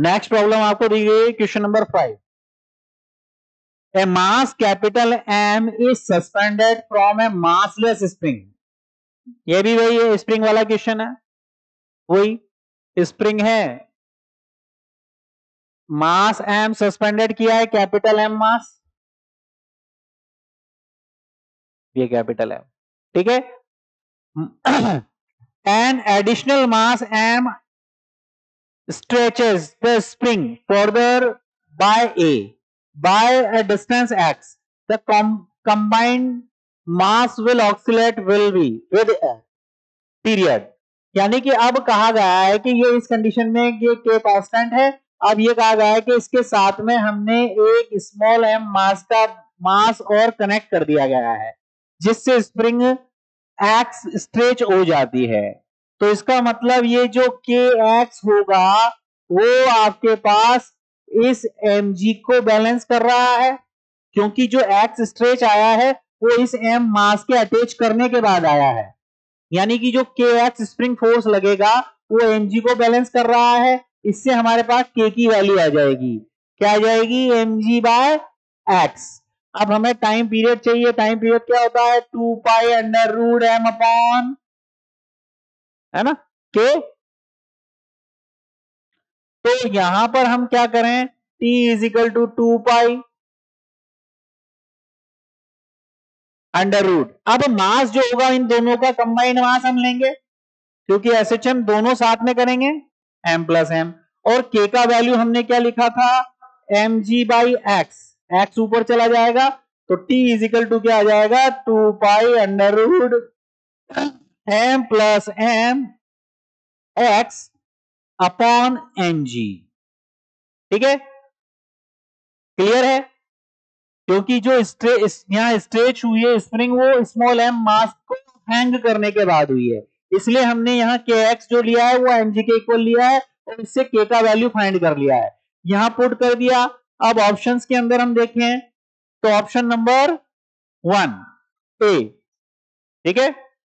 Next problem आपको दी गई question number 5। A mass capital M is suspended from a massless spring. ये भी वही है, स्प्रिंग वाला क्वेश्चन है, वही स्प्रिंग है, मास M सस्पेंडेड किया है, कैपिटल M मास, ये कैपिटल M, ठीक है। An additional mass M stretches the spring further by a distance x. The combined mass will oscillate will be with a period। यानी कि अब कहा गया है कि ये इस कंडीशन में ये k कांस्टेंट है। अब ये कहा गया है कि इसके साथ में हमने एक स्मॉल m मास का मास और कनेक्ट कर दिया गया है, जिससे स्प्रिंग x स्ट्रेच हो जाती है। तो इसका मतलब ये जो kx होगा वो आपके पास इस mg को बैलेंस कर रहा है, क्योंकि जो x स्ट्रेच आया है वो इस m मास के अटैच करने के बाद आया है। यानी कि जो kx स्प्रिंग फोर्स लगेगा वो mg को बैलेंस कर रहा है। इससे हमारे पास k की वैल्यू आ जाएगी, क्या आ जाएगी, mg बाय x। अब हमें टाइम पीरियड चाहिए। टाइम पीरियड क्या होता है, 2 pi under root m upon, है ना, k। तो यहां पर हम क्या करें, t is equal to 2 pi under root. अब मास जो होगा इन दोनों का कंबाइंड मास हम लेंगे, क्योंकि SHM दोनों साथ में करेंगे, m प्लस m। और k का वैल्यू हमने क्या लिखा था, mg बाई x, x ऊपर चला जाएगा तो t इज इक्वल टू क्या आ जाएगा, 2 pi under root m plus m x upon mg। ठीक है, क्लियर है। क्योंकि जो यहाँ स्ट्रेच हुई है स्प्रिंग वो स्मॉल m मास को हैंग करने के बाद हुई है, इसलिए हमने यहाँ kx जो लिया है वो mg के इक्वल लिया है और इससे k का वैल्यू फाइंड कर लिया है, यहाँ पुट कर दिया। अब ऑप्शंस के अंदर हम देखें तो ऑप्शन नंबर 1 ए, ठीक है,